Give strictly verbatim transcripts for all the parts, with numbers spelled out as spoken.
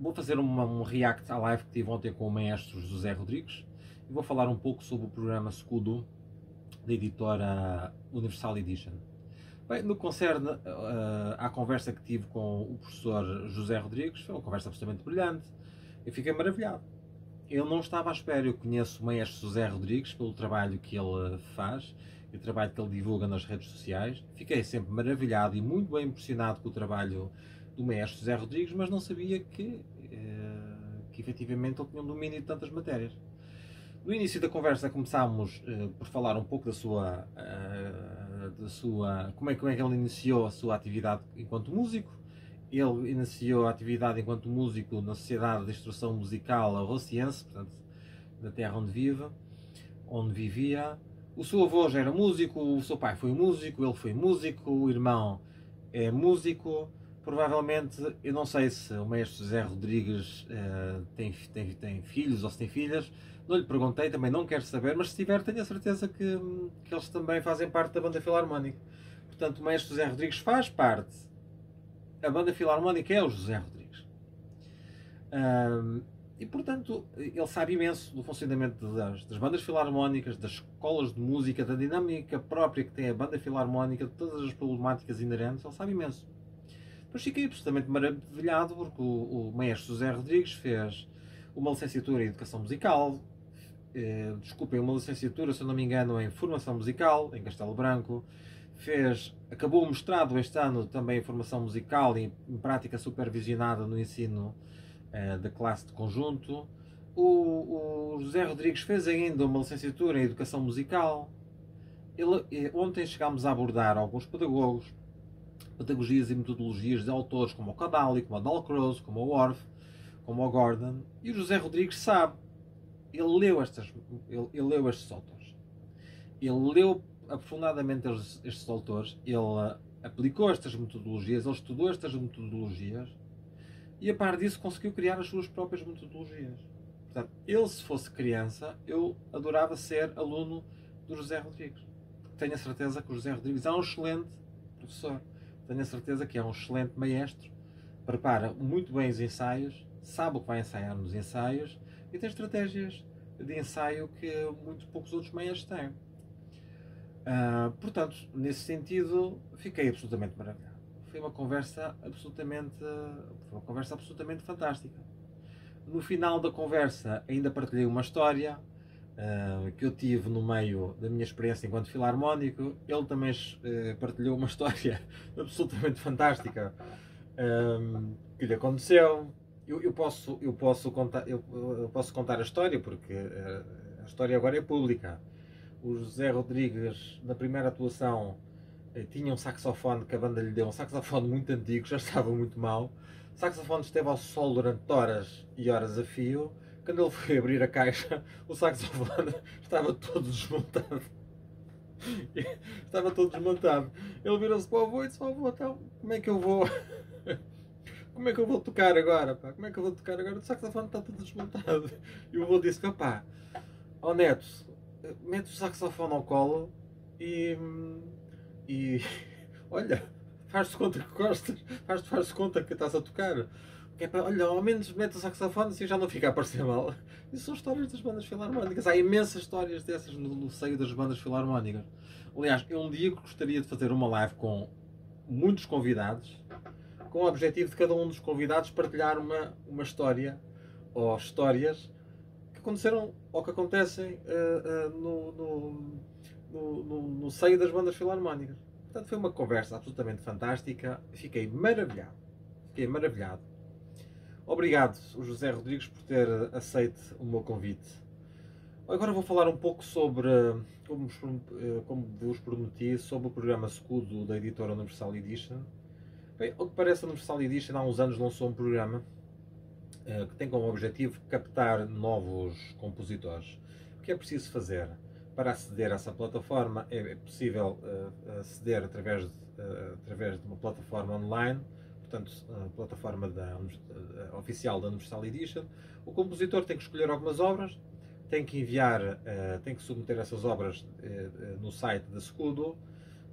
vou fazer uma, um react à live que tive ontem com o maestro José Rodrigues e vou falar um pouco sobre o programa Scudo da editora Universal Edition. Bem, no que concerne uh, à conversa que tive com o professor José Rodrigues, foi uma conversa absolutamente brilhante. Eu fiquei maravilhado. Eu não estava à espera, eu conheço o maestro José Rodrigues pelo trabalho que ele faz e o trabalho que ele divulga nas redes sociais. Fiquei sempre maravilhado e muito bem impressionado com o trabalho do maestro José Rodrigues, mas não sabia que, uh, que efetivamente ele tinha um domínio de tantas matérias. No início da conversa começámos uh, por falar um pouco da sua, uh, da sua como, é, como é que ele iniciou a sua atividade enquanto músico. Ele iniciou a atividade enquanto músico na Sociedade de Instrução Musical Arrociense, portanto, na terra onde vive, onde vivia. O seu avô já era músico, o seu pai foi músico, ele foi músico, o irmão é músico. Provavelmente, eu não sei se o maestro José Rodrigues uh, tem, tem, tem filhos ou se tem filhas, não lhe perguntei, também não quero saber, mas se tiver, tenho a certeza que, que eles também fazem parte da banda filarmónica. Portanto, o maestro José Rodrigues faz parte. A banda filarmónica é o José Rodrigues. Um, e, portanto, ele sabe imenso do funcionamento das, das bandas filarmónicas, das escolas de música, da dinâmica própria que tem a banda filarmónica, de todas as problemáticas inerentes, ele sabe imenso. Depois fiquei absolutamente maravilhado porque o, o maestro José Rodrigues fez uma licenciatura em Educação Musical, eh, desculpem, uma licenciatura, se eu não me engano, em Formação Musical, em Castelo Branco, fez, acabou o mestrado este ano também em Formação Musical e em Prática Supervisionada no ensino eh, da classe de conjunto. O, o José Rodrigues fez ainda uma licenciatura em Educação Musical. Ele, eh, ontem chegámos a abordar alguns pedagogos, pedagogias e metodologias de autores como o Kodaly, como o Dalcroze, como o Orff, como o Gordon, e o José Rodrigues sabe, ele leu, estas, ele, ele leu estes autores, ele leu aprofundadamente estes, estes autores, ele uh, aplicou estas metodologias, ele estudou estas metodologias e a par disso conseguiu criar as suas próprias metodologias. Portanto, ele, se fosse criança, eu adorava ser aluno do José Rodrigues, porque tenho a certeza que o José Rodrigues é um excelente professor. Tenho a certeza que é um excelente maestro, prepara muito bem os ensaios, sabe o que vai ensaiar nos ensaios e tem estratégias de ensaio que muito poucos outros maestros têm. Uh, portanto, nesse sentido, fiquei absolutamente maravilhado. Foi uma conversa absolutamente, foi uma conversa absolutamente fantástica. No final da conversa, ainda partilhei uma história Uh, que eu tive no meio da minha experiência enquanto filarmónico. Ele também uh, partilhou uma história absolutamente fantástica um, que lhe aconteceu. Eu, eu, posso, eu, posso contar, eu, eu posso contar a história porque uh, a história agora é pública. O José Rodrigues, na primeira atuação, uh, tinha um saxofone que a banda lhe deu, um saxofone muito antigo, já estava muito mau. O saxofone esteve ao sol durante horas e horas a fio. Quando ele foi abrir a caixa, o saxofone estava todo desmontado. Estava todo desmontado. Ele virou-se para o avô e disse: avô, então, como é que eu vou? Como é que eu vou tocar agora? Pá? Como é que eu vou tocar agora? O saxofone está todo desmontado. E o avô disse: pá, ó neto, mete o saxofone ao colo e. e olha, faz-te conta que gostas, faz-te faz conta que estás a tocar. É para, olha, ao menos mete o saxofone assim já não fica a parecer mal. Isso são histórias das bandas filarmónicas. Há imensas histórias dessas no, no seio das bandas filarmónicas. Aliás, eu um dia gostaria de fazer uma live com muitos convidados, com o objetivo de cada um dos convidados partilhar uma, uma história ou histórias que aconteceram ou que acontecem uh, uh, no, no, no, no, no seio das bandas filarmónicas. Portanto, foi uma conversa absolutamente fantástica. Fiquei maravilhado. Fiquei maravilhado. Obrigado, José Rodrigues, por ter aceito o meu convite. Agora vou falar um pouco sobre, como, como vos prometi, sobre o programa Scudo da editora Universal Edition. Bem, ao que parece, a Universal Edition há uns anos lançou um programa uh, que tem como objetivo captar novos compositores. O que é preciso fazer para aceder a essa plataforma? É possível uh, aceder através de, uh, através de uma plataforma online, portanto, a plataforma da, a, oficial da Universal Edition. O compositor tem que escolher algumas obras, tem que enviar, uh, tem que submeter essas obras uh, no site da Scudo,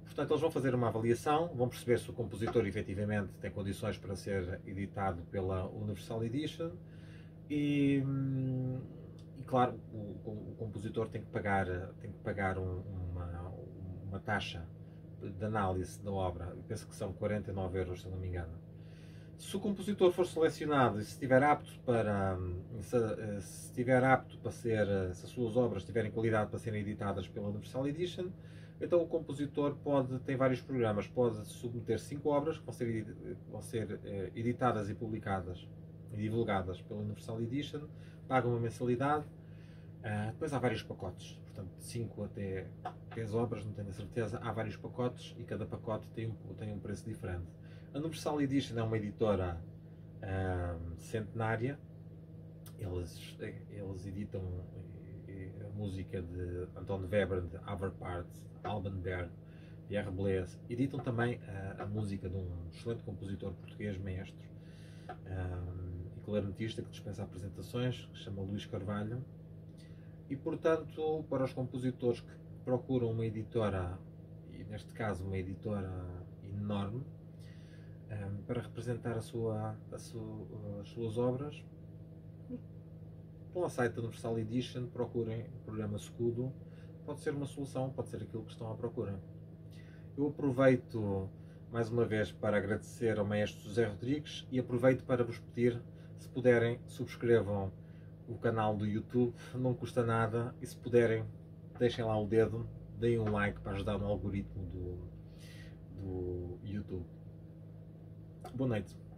Portanto, eles vão fazer uma avaliação, vão perceber se o compositor efetivamente tem condições para ser editado pela Universal Edition e, e claro, o, o compositor tem que pagar, tem que pagar um, uma, uma taxa de análise da obra. Eu penso que são quarenta e nove euros, se não me engano. Se o compositor for selecionado e se estiver apto para se, se estiver apto para ser, se as suas obras tiverem qualidade para serem editadas pela Universal Edition, então o compositor pode, tem vários programas, pode submeter cinco obras que vão ser, vão ser editadas e publicadas e divulgadas pela Universal Edition, paga uma mensalidade, uh, depois há vários pacotes, portanto de cinco até dez obras, não tenho a certeza, há vários pacotes e cada pacote tem um, tem um preço diferente. A Universal Edition é uma editora uh, centenária, eles, eles editam a música de Anton Webern, de Averpart, Alban Berg, Pierre Blaise, editam também a, a música de um excelente compositor português, maestro um, e clarinetista que dispensa apresentações, que se chama Luís Carvalho, e portanto para os compositores que procuram uma editora, e neste caso uma editora enorme, um, para representar a sua, a sua, as suas obras, vão ao site da Universal Edition, procurem o programa Scudo, pode ser uma solução, pode ser aquilo que estão à procura. Eu aproveito mais uma vez para agradecer ao maestro José Rodrigues e aproveito para vos pedir, se puderem, subscrevam o canal do YouTube, não custa nada, e se puderem, deixem lá o dedo, deem um like para ajudar no algoritmo do, do YouTube. Boa noite.